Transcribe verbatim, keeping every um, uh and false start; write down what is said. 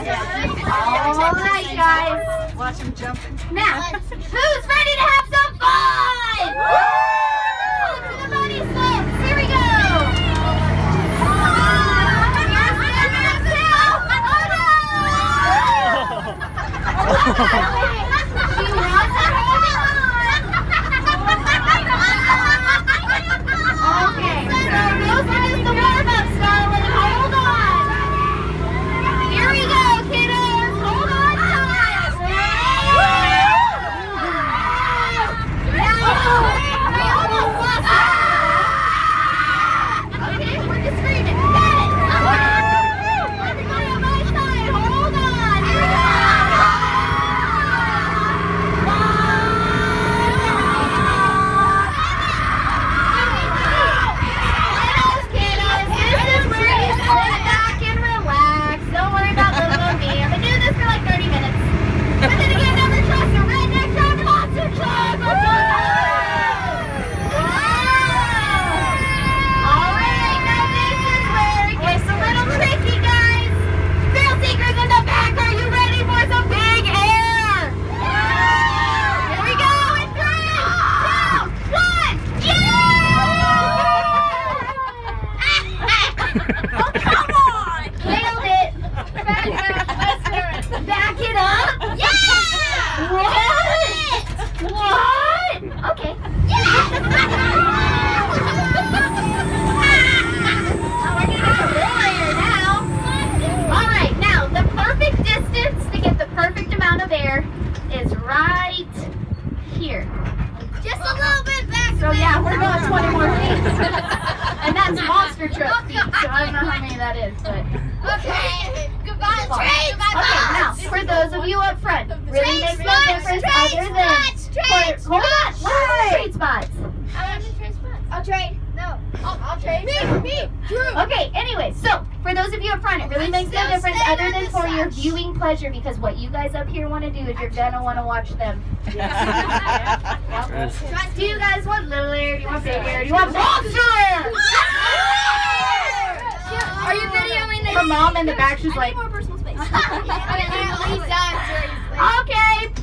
All right, guys. Watch him jumping. Now, who's ready to have some fun? Woo! To the bunny slopes. Here we go. Okay, so those are just the warm-ups, darling. Hold on. Here we go, kiddos. Hold on tight. We almost lost it. Okay, we're just screaming. Got it. Everybody on my side. Hold on. Here we go. Because what you guys up here want to do is you're gonna want to watch them. Yeah. Yeah. Do you guys want little air? Do you want big air? Do you want monster air? Are you videoing this? Her mom in the back, she's like, I need more personal space. Okay,